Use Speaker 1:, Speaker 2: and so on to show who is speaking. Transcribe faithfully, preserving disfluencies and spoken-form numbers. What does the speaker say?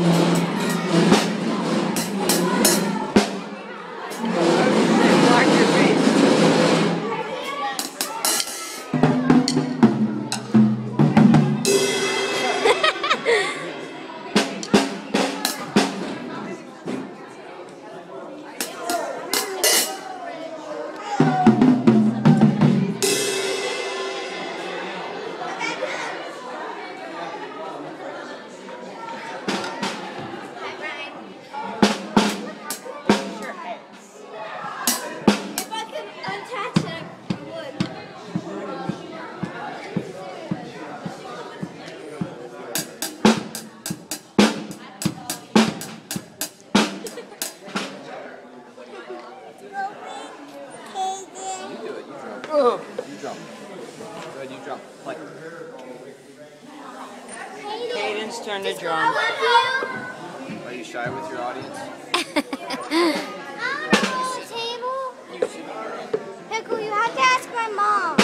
Speaker 1: Oh. You jump. Go ahead, you jump. Play.
Speaker 2: Hayden's turn to jump.
Speaker 1: Are you shy with your audience?
Speaker 3: Table? Pickle, you have to ask my mom.